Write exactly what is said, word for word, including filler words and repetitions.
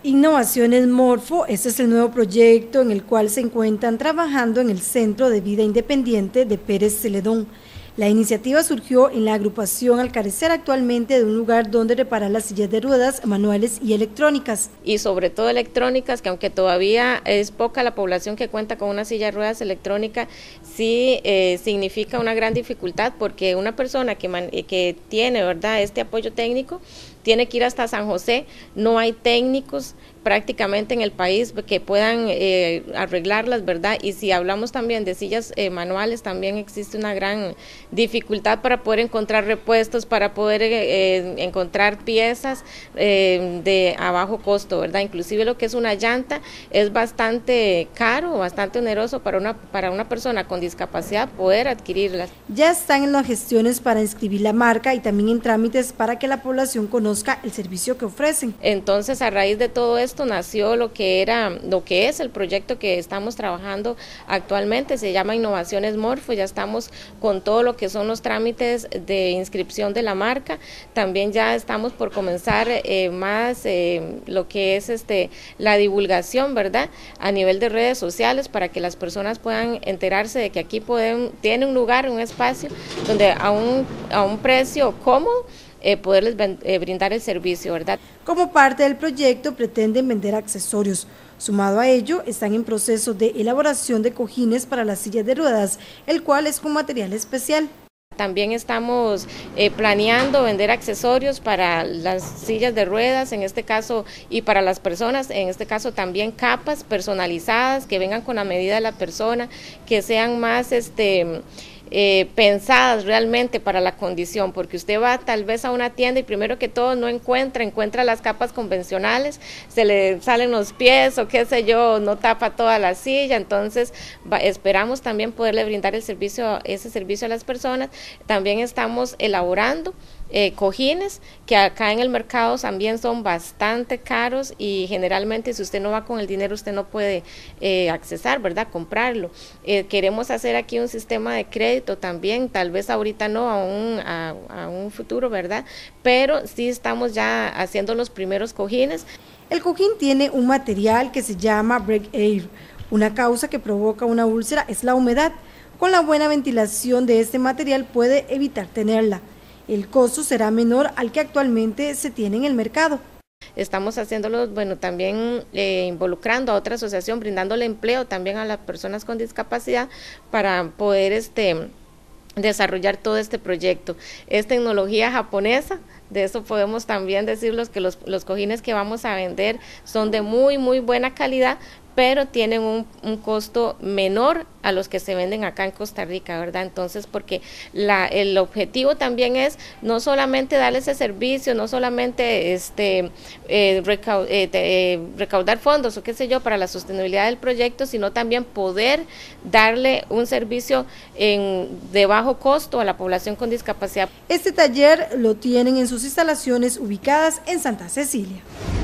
Innovaciones Morfo, este es el nuevo proyecto en el cual se encuentran trabajando en el Centro de Vida Independiente de Pérez Celedón. La iniciativa surgió en la agrupación al carecer actualmente de un lugar donde reparar las sillas de ruedas manuales y electrónicas. Y sobre todo electrónicas, que aunque todavía es poca la población que cuenta con una silla de ruedas electrónica, sí eh, significa una gran dificultad, porque una persona que, man, que tiene, ¿verdad?, este apoyo técnico, tiene que ir hasta San José, no hay técnicos prácticamente en el país que puedan eh, arreglarlas, ¿verdad? Y si hablamos también de sillas eh, manuales, también existe una gran dificultad para poder encontrar repuestos, para poder eh, encontrar piezas eh, de a bajo costo, ¿verdad? Inclusive lo que es una llanta es bastante caro, bastante oneroso para una, para una persona con discapacidad poder adquirirlas. Ya están en las gestiones para inscribir la marca y también en trámites para que la población conozca el servicio que ofrecen. Entonces, a raíz de todo esto nació lo que era, lo que es el proyecto que estamos trabajando actualmente, se llama Innovaciones Morfo. Ya estamos con todo lo que son los trámites de inscripción de la marca, también ya estamos por comenzar eh, más eh, lo que es este la divulgación, ¿verdad?, a nivel de redes sociales, para que las personas puedan enterarse de que aquí pueden, tiene un lugar, un espacio donde a un, a un precio cómodo Eh, poderles eh, brindar el servicio, ¿verdad? Como parte del proyecto pretenden vender accesorios. Sumado a ello, están en proceso de elaboración de cojines para las sillas de ruedas, el cual es con material especial. También estamos eh, planeando vender accesorios para las sillas de ruedas, en este caso, y para las personas, en este caso también capas personalizadas que vengan con la medida de la persona, que sean más este Eh, pensadas realmente para la condición, porque usted va tal vez a una tienda y primero que todo no encuentra, encuentra las capas convencionales, se le salen los pies o qué sé yo, no tapa toda la silla. Entonces va, esperamos también poderle brindar el servicio, ese servicio a las personas. También estamos elaborando Eh, cojines que acá en el mercado también son bastante caros y generalmente si usted no va con el dinero usted no puede eh, accesar, ¿verdad?, comprarlo. Eh, queremos hacer aquí un sistema de crédito también, tal vez ahorita no, a un, a, a un futuro, ¿verdad?, pero sí estamos ya haciendo los primeros cojines. El cojín tiene un material que se llama Break Air. Una causa que provoca una úlcera es la humedad. Con la buena ventilación de este material puede evitar tenerla. El costo será menor al que actualmente se tiene en el mercado. Estamos haciéndolo, bueno, también eh, involucrando a otra asociación, brindándole empleo también a las personas con discapacidad para poder este, desarrollar todo este proyecto. Es tecnología japonesa, de eso podemos también decirles que los, los cojines que vamos a vender son de muy, muy buena calidad, pero tienen un, un costo menor a los que se venden acá en Costa Rica, ¿verdad? Entonces, porque la, el objetivo también es no solamente darle ese servicio, no solamente este eh, recau, eh, eh, recaudar fondos o qué sé yo para la sostenibilidad del proyecto, sino también poder darle un servicio en, de bajo costo a la población con discapacidad. Este taller lo tienen en sus instalaciones ubicadas en Santa Cecilia.